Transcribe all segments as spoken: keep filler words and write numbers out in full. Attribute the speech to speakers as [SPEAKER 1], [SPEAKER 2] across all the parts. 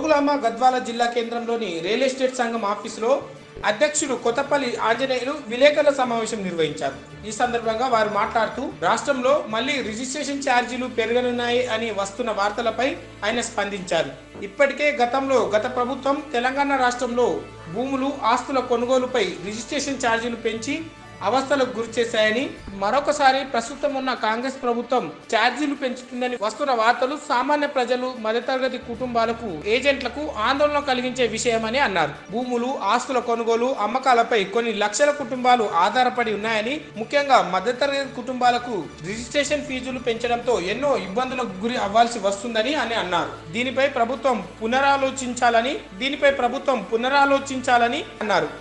[SPEAKER 1] జోగులాంబ గద్వాల జిల్లా కేంద్రంలోని real estate సంఘం ఆఫీసులో అధ్యక్షుడు కొత్తపల్లి ఆంజనేయులు విలేకరుల సమావేశం నిర్వహించారు. ఈ సందర్భంగా వారు మాట్లాడుతూ రాష్ట్రంలో మళ్లీ రిజిస్ట్రేషన్ ఛార్జీలు పెరగనున్నాయి అని వస్తున్న వార్తలపై ఆయన స్పందించారు. ఇప్పటికే గతంలో గత ప్రభుత్వం తెలంగాణ రాష్ట్రంలో భూములు ఆస్తుల కొనుగోలుపై రిజిస్ట్రేషన్ ఛార్జీలు పెంచి అవస్థలకు గురి చేశాయని, మరొకసారి ప్రస్తుతం ఉన్న కాంగ్రెస్ ప్రభుత్వం ఛార్జీలు పెంచుతుందని వస్తున్న వార్తలు సామాన్య ప్రజలు, మధ్యతరగతి కుటుంబాలకు, ఏజెంట్లకు ఆందోళన కలిగించే విషయమని అన్నారు. భూములు ఆస్తుల కొనుగోలు అమ్మకాలపై కొన్ని లక్షల కుటుంబాలు ఆధారపడి ఉన్నాయని, ముఖ్యంగా మధ్యతరగతి కుటుంబాలకు రిజిస్ట్రేషన్ ఫీజులు పెంచడంతో ఎన్నో ఇబ్బందులకు గురి అవ్వాల్సి వస్తుందని అని అన్నారు. దీనిపై ప్రభుత్వం పునరాలోచించాలని దీనిపై ప్రభుత్వం పునరాలోచించాలని అన్నారు.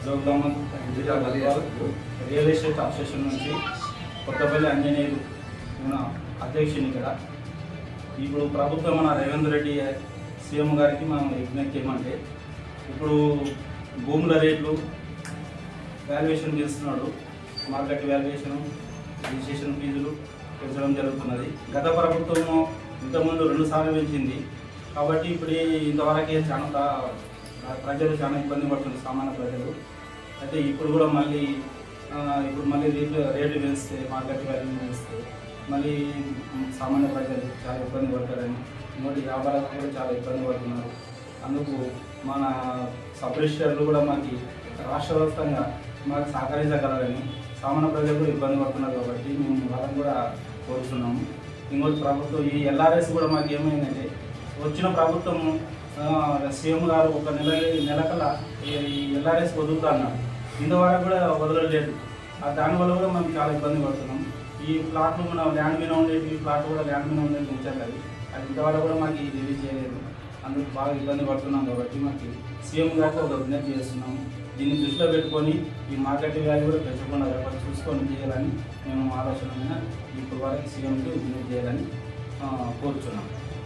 [SPEAKER 2] రియల్ ఎస్టేట్ అసోసియేషన్ నుంచి కొత్తపల్లి ఆంజనేయులు మన అధ్యక్షుని ఇక్కడ. ఇప్పుడు ప్రభుత్వం మన రేవంత్ రెడ్డి సీఎం గారికి మనం విజ్ఞప్తి చేయమంటే, ఇప్పుడు భూముల రేట్లు వాల్యుయేషన్ చేస్తున్నాడు. మార్కెట్ వాల్యుయేషన్, రిజిస్ట్రేషన్ ఫీజులు పెంచడం జరుగుతున్నది. గత ప్రభుత్వము ఇంతకుముందు రెండు సార్లు పెంచింది కాబట్టి ఇప్పుడు ఇంతవరకే చాలా ప్రజలు చాలా ఇబ్బంది పడుతున్నారు, సామాన్య ప్రజలు. అయితే ఇప్పుడు కూడా మళ్ళీ ఇప్పుడు మళ్ళీ రేట్లు రేట్లు పెంచితే, మార్కెట్ వాల్యూ పెంచితే మళ్ళీ సామాన్య ప్రజలు చాలా ఇబ్బంది పడతారని, ఇంకోటి వ్యాపారాలు కూడా చాలా ఇబ్బంది పడుతున్నారు. అందుకు మన సబ్ రిజిస్టర్లు కూడా మాకు రాష్ట్ర వ్యాప్తంగా మాకు సహకరించగలరని, సామాన్య ప్రజలు కూడా ఇబ్బంది పడుతున్నారు కాబట్టి మేము వాళ్ళని కూడా కోరుతున్నాము. ఇంకోటి ప్రభుత్వం ఈ ఎల్ఆర్ఎస్ కూడా మాకు ఏమైందంటే, వచ్చిన ప్రభుత్వం సీఎం గారు ఒక నెల నెలకల్లా ఈ ఎల్ఆర్ఎస్ వదులుతా అన్నారు. ఇంతవరకు కూడా వదలలేదు. దానివల్ల కూడా మనం చాలా ఇబ్బంది పడుతున్నాం. ఈ ప్లాట్లు మన ల్యాండ్ మీద ఉండేది, ఈ ప్లాట్ కూడా ల్యాండ్ మీద ఉండేది ఉంచాలి. అది అది ఇంతవరకు కూడా మాకు రిలీజ్ చేయలేదు. అందుకు బాగా ఇబ్బంది పడుతున్నాం కాబట్టి మాకు సీఎం గారికి ఒక విజ్ఞప్తి చేస్తున్నాము. దీన్ని దృష్టిలో పెట్టుకొని ఈ మార్కెట్ వాల్యూ కూడా పెంచకుండా ఎవరు చూసుకొని చేయాలని మేము ఆలోచన మీద ఇప్పుడు వరకు సీఎంకి విజ్ఞప్తి చేయాలని కోరుచున్నాం.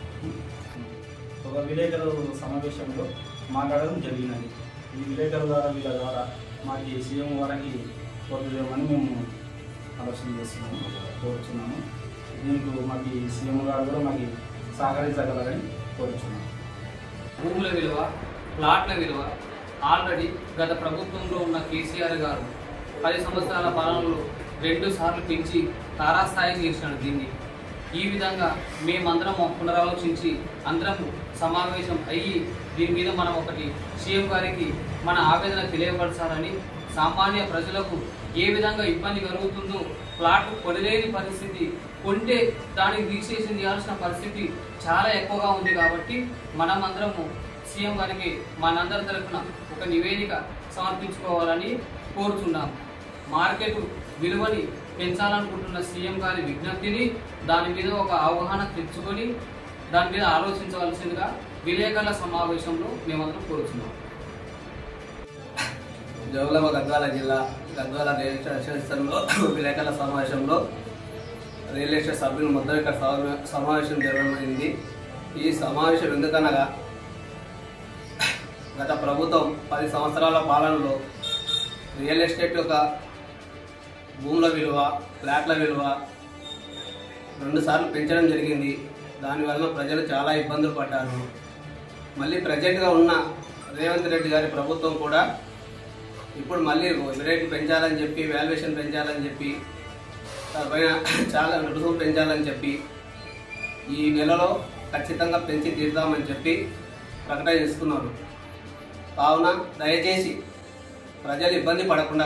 [SPEAKER 2] ఒక విలేకరుల సమావేశంలో మాట్లాడడం జరిగినది. ఈ విలేకరుల ద్వారా వీళ్ళ ద్వారా మాకు సీఎం వారికి కోరులేమని మేము ఆలోచన చేస్తున్నాము, కోరుచున్నాము. దీనికి మాకు సీఎం గారు కూడా మాకు సహకరించగలరని కోరుచున్నాము.
[SPEAKER 3] భూముల విలువ, ప్లాట్ల విలువ ఆల్రెడీ గత ప్రభుత్వంలో ఉన్న కేసీఆర్ గారు పది సంవత్సరాల పాలనలో రెండు సార్లు పెంచి తారాస్థాయికి చేసినాడు దీన్ని. ఈ విధంగా మేమందరం పునరాలోచించి అందరం సమావేశం అయ్యి దీని మీద మనం ఒకటి సీఎం గారికి మన ఆవేదన తెలియపరచాలని, సామాన్య ప్రజలకు ఏ విధంగా ఇబ్బంది కలుగుతుందో, ప్లాట్ కొనలేని పరిస్థితి, కొంటే దానికి రిజిస్ట్రేషన్ చేయాల్సిన పరిస్థితి చాలా ఎక్కువగా ఉంది కాబట్టి మనం అందరము సీఎం గారికి మనందరి తరఫున ఒక నివేదిక సమర్పించుకోవాలని కోరుతున్నాం. మార్కెట్ విలువని పెంచాలనుకుంటున్న సీఎం గారి విజ్ఞప్తిని దాని మీద ఒక అవగాహన తెచ్చుకొని దాని మీద ఆలోచించవలసిందిగా విలేకరుల సమావేశంలో మేమందరం కోరుతున్నాం.
[SPEAKER 4] జోగులాంబ గద్వాల జిల్లా గద్వాల రియల్ ఎస్టేట్ అసోసియేషన్లో విలేకరుల సమావేశంలో రియల్ ఎస్టేట్ సభ్యులు మొత్తం ఇక్కడ సమావేశం జరగబడింది. ఈ సమావేశం ఎందుకనగా గత ప్రభుత్వం పది సంవత్సరాల పాలనలో రియల్ ఎస్టేట్ యొక్క భూముల విలువ, ఫ్లాట్ల విలువ రెండుసార్లు పెంచడం జరిగింది. దానివల్ల ప్రజలు చాలా ఇబ్బందులు పడ్డారు. మళ్ళీ ప్రజెంట్గా ఉన్న రేవంత్ రెడ్డి గారి ప్రభుత్వం కూడా ఇప్పుడు మళ్ళీ రేటు పెంచాలని చెప్పి, వాల్యుయేషన్ పెంచాలని చెప్పి, పైన చాలా రుసుము పెంచాలని చెప్పి ఈ నెలలో ఖచ్చితంగా పెంచి తీర్దామని చెప్పి ప్రకటన చేస్తున్నారు. కావున దయచేసి ప్రజలు ఇబ్బంది పడకుండా